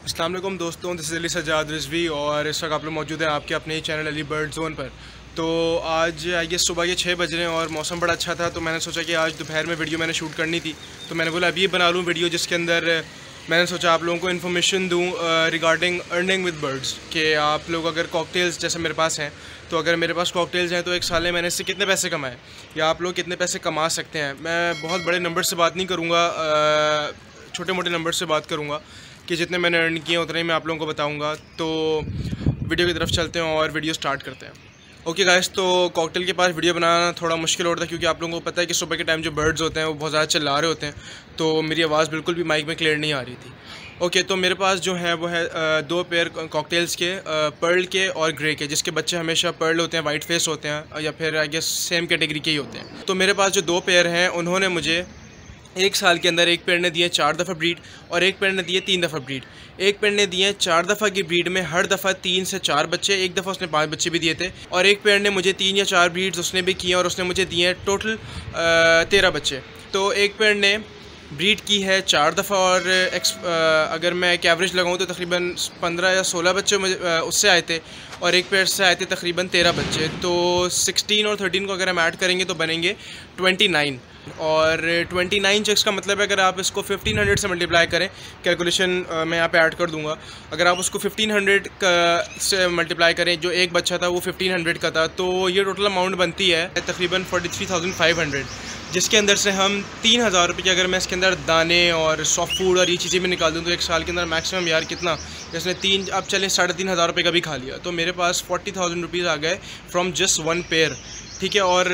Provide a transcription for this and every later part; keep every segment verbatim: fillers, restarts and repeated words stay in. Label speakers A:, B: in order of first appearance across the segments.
A: अस्सलाम वालेकुम दोस्तों, दिस इज़ अली सज्जाद रिजवी और इस वक्त आप लोग मौजूद हैं आपके अपने ही चैनल अली बर्ड जोन पर। तो आज आई गेस सुबह के छः बज रहे हैं और मौसम बड़ा अच्छा था, तो मैंने सोचा कि आज दोपहर में वीडियो मैंने शूट करनी थी। तो मैंने बोला अभी बना लूँ वीडियो जिसके अंदर मैंने सोचा आप लोगों को इन्फॉर्मेशन दूँ रिगार्डिंग अर्निंग विद बर्ड्स, कि आप लोग अगर कॉकटेल्स जैसे मेरे पास हैं, तो अगर मेरे पास कॉकटेल्स हैं तो एक साल में मैंने इससे कितने पैसे कमाए या आप लोग कितने पैसे कमा सकते हैं। मैं बहुत बड़े नंबर से बात नहीं करूँगा, छोटे मोटे नंबर से बात करूँगा कि जितने मैंने अर्न किए उतने ही मैं आप लोगों को बताऊंगा। तो वीडियो की तरफ चलते हैं और वीडियो स्टार्ट करते हैं। ओके गाइस, तो कॉकटेल के पास वीडियो बनाना थोड़ा मुश्किल होता है क्योंकि आप लोगों को पता है कि सुबह के टाइम जो बर्ड्स होते हैं वो बहुत ज़्यादा चिल्ला रहे होते हैं, तो मेरी आवाज़ बिल्कुल भी माइक में क्लियर नहीं आ रही थी। ओके, तो मेरे पास जो है वो है दो पेयर कॉकटेल्स के, पर्ल के और ग्रे के, जिसके बच्चे हमेशा पर्ल होते हैं, वाइट फेस होते हैं या फिर आई गेस सेम कैटेगरी के ही होते हैं। तो मेरे पास जो दो पेयर हैं उन्होंने मुझे एक साल के अंदर एक पेड़ ने दिए चार दफ़ा ब्रीड और एक पेड़ ने दिए तीन दफ़ा ब्रीड। एक पेड़ ने दिए चार दफ़ा की ब्रीड में हर दफ़ा तीन से चार बच्चे, एक दफ़ा उसने पांच बच्चे भी दिए थे, और एक पेड़ ने मुझे तीन या चार ब्रीड्स उसने भी किए और उसने मुझे दिए टोटल तेरह बच्चे। तो एक पेड़ ने ब्रीड की है चार दफ़ा और एक्स अगर मैं एक एवरेज लगाऊँ तो तकरीबन पंद्रह या सोलह बच्चे मुझे उससे आए थे और एक पेड़ से आए थे तकरीबन तेरह बच्चे। तो सिक्सटीन और थर्टीन को अगर हम ऐड करेंगे तो बनेंगे ट्वेंटी नाइन, और ट्वेंटी नाइन चेक्स का मतलब है अगर आप इसको फिफ्टीन हंड्रेड से मल्टीप्लाई करें, कैलकुलेशन मैं यहाँ पे ऐड कर दूंगा, अगर आप उसको फिफ्टीन हंड्रेड का से मल्टीप्लाई करें, जो एक बच्चा था वो फिफ्टीन हंड्रेड का था, तो ये टोटल अमाउंट बनती है तकरीबन forty three thousand five hundred, जिसके अंदर से हम तीन हज़ार रुपये अगर मैं इसके अंदर दाने और सॉफ्ट फूड और ये चीज़ें भी निकाल दूँ तो एक साल के अंदर मैक्सिमम यार कितना, जिसने तीन अब चले साढ़े तीन हज़ार रुपये का भी खा लिया, तो मेरे पास फोर्टी थाउजेंड रुपीज़ आ गए फ्रॉम जस्ट वन पेयर। ठीक है, और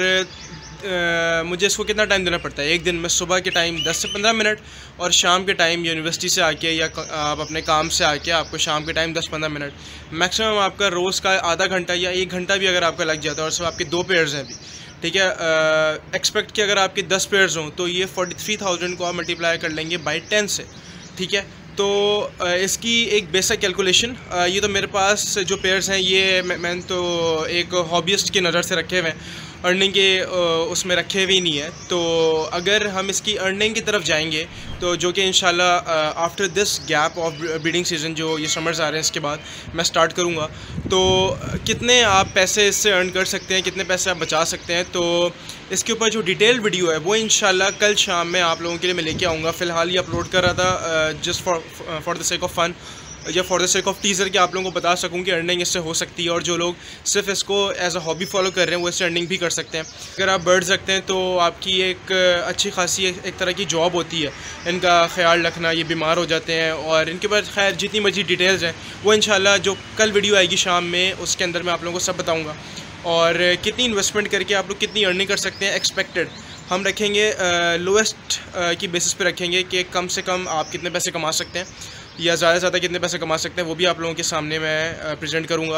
A: Uh, मुझे इसको कितना टाइम देना पड़ता है एक दिन में? सुबह के टाइम दस से पंद्रह मिनट और शाम के टाइम यूनिवर्सिटी से आके या आप अपने काम से आके आपको शाम के टाइम दस पंद्रह मिनट, मैक्सिमम आपका रोज़ का आधा घंटा या एक घंटा भी अगर आपका लग जाता है, और सब आपके दो पेयर्स हैं अभी। ठीक है, एक्सपेक्ट uh, कि अगर आपके दस पेयर्स हों तो ये फोर्टी थ्री थाउजेंड को आप मल्टीप्लाई कर लेंगे बाई टेन से। ठीक है, तो uh, इसकी एक बेसिक कैलकुलेशन, uh, ये तो मेरे पास जो पेयर्स हैं ये मैं, मैंने तो एक हॉबीस्ट की नज़र से रखे हुए हैं, अर्निंग के उसमें रखे हुए नहीं है। तो अगर हम इसकी अर्निंग की तरफ जाएंगे तो जो कि इंशाल्लाह after this gap of breeding season, जो ये समर्स आ रहे हैं इसके बाद मैं स्टार्ट करूँगा, तो कितने आप पैसे इससे अर्न कर सकते हैं, कितने पैसे आप बचा सकते हैं, तो इसके ऊपर जो डिटेल वीडियो है वो इंशाल्लाह कल शाम में आप लोगों के लिए मैं लेके आऊँगा। फ़िलहाल ये अपलोड कर रहा था just for for the sake of fun या for the sake of teaser, कि आप लोगों को बता सकूं कि अर्निंग इससे हो सकती है, और जो लोग सिर्फ इसको एज अ हॉबी फॉलो कर रहे हैं वो इससे अर्निंग भी कर सकते हैं। अगर आप बर्ड्स रखते हैं तो आपकी एक अच्छी खासी एक तरह की जॉब होती है इनका ख्याल रखना, ये बीमार हो जाते हैं, और इनके बाद खैर जितनी मर्जी डिटेल्स हैं वो इंशाल्लाह जो कल वीडियो आएगी शाम में उसके अंदर मैं आप लोगों को सब बताऊँगा। और कितनी इन्वेस्टमेंट करके आप लोग कितनी अर्निंग कर सकते हैं एक्सपेक्टेड हम रखेंगे, लोएस्ट की बेसिस पे रखेंगे कि कम से कम आप कितने पैसे कमा सकते हैं या ज़्यादा से ज़्यादा कितने पैसे कमा सकते हैं, वो भी आप लोगों के सामने मैं प्रेजेंट करूँगा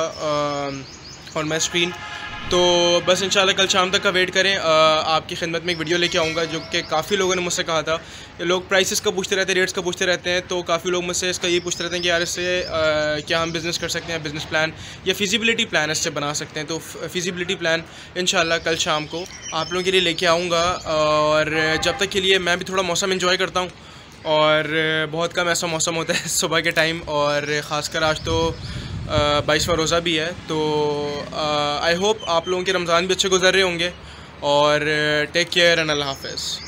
A: ऑन माई स्क्रीन। तो बस इंशाल्लाह कल शाम तक का वेट करें, आ, आपकी खिदमत में एक वीडियो लेके आऊँगा, जो कि काफ़ी लोगों ने मुझसे कहा था, लोग प्राइसेस का पूछते रहते हैं, रेट्स का पूछते रहते हैं, तो काफ़ी लोग मुझसे इसका ये पूछते रहते हैं कि यार इससे क्या हम बिज़नेस कर सकते हैं, बिज़नेस प्लान या फिजिबिलिटी प्लान इससे बना सकते हैं। तो फिजिबिलिटी प्लान इंशाल्लाह कल शाम को आप लोगों के लिए लेके आऊँगा, और जब तक के लिए मैं भी थोड़ा मौसम इन्जॉय करता हूँ, और बहुत कम ऐसा मौसम होता है सुबह के टाइम, और ख़ासकर आज तो बाईसवां रोज़ा भी है, तो आई होप आप लोगों के रमज़ान भी अच्छे गुजर रहे होंगे, और टेक केयर एंड अल्लाह हाफ़िज़।